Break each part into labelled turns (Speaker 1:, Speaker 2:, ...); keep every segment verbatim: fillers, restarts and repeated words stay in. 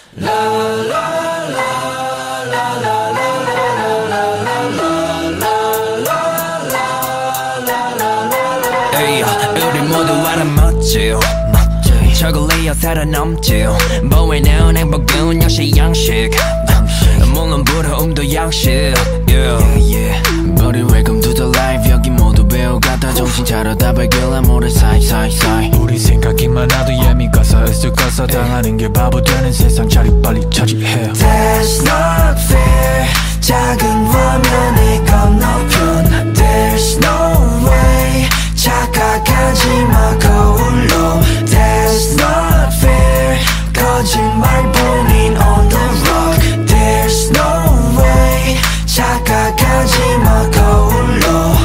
Speaker 1: 에이, 우리 모두 알아맞지 저글리어 살아남지 보이는 행복은 역시 양식 물론 부러움도 양식 yeah, yeah. Buddy welcome to the life 여기 모두 배우가다 정신 차려 다 발견한 모래 사이사이사이
Speaker 2: 우리 생각이 많아도 예미가 서있을 거서 당하는 게 바보 되는 세상 자리 빨리 차지해
Speaker 3: That's not fair 작은 화면에 건너편 There's no way 착각하지마 거울로 That's not fair 거짓말뿐인 on the rock There's no way 착각하지마 거울로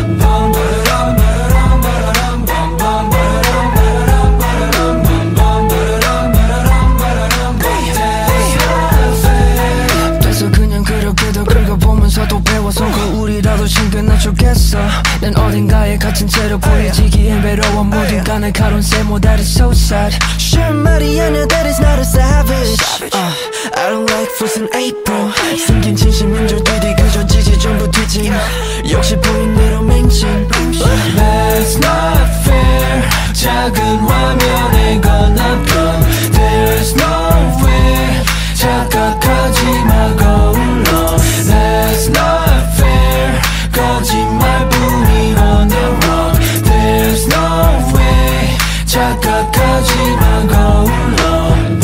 Speaker 3: 돼서 그냥 그렇게도 긁어보면서도 배워서 거울이라도 신겨놔주겠어 난 어딘가에 갇힌 채로 보이지기엔 외로워 모든 간의 가론 세모 that is so sad 쉬운 말이 아니야 that is not a savage uh, I don't like fruits in April 숨긴 진심인 줄들이 그저 지지 전부 뒤짐 역시 보인 대로 맹신 That's not fair 작은 화면에 건너편 There's no way 착각하지마 거울로 That's not fair 거짓말뿐인 on the rock There's no way 착각하지마 거울로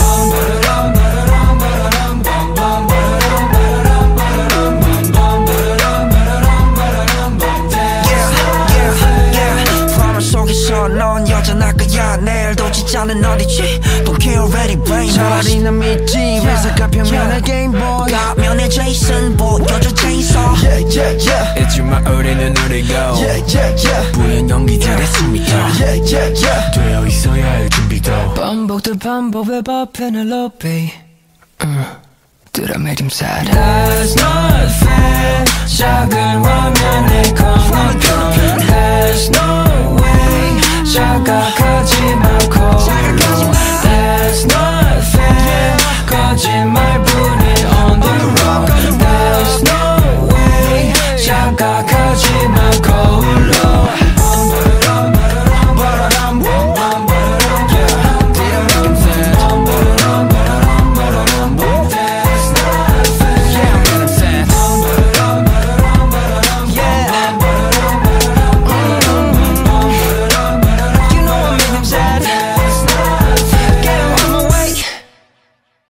Speaker 3: 넌 여전할 거야 내일도 진짜는 어디지 Don't care already brain 차라리 난 믿지 회사가 평면의 gameboy 가면의 Jason 보여줘 Jason Yeah yeah yeah
Speaker 1: 있지만 우리는 우리고
Speaker 3: Yeah yeah yeah
Speaker 1: 부연 연기들의 숨이야
Speaker 3: Yeah yeah yeah
Speaker 2: 되어 있어야 할 준비도
Speaker 3: 반복돼 반복해봐 Penelope Did I make him sad? That's not fair 작은 화면에 건너편 There's no way 착각하지 말고 That's not fair 거짓말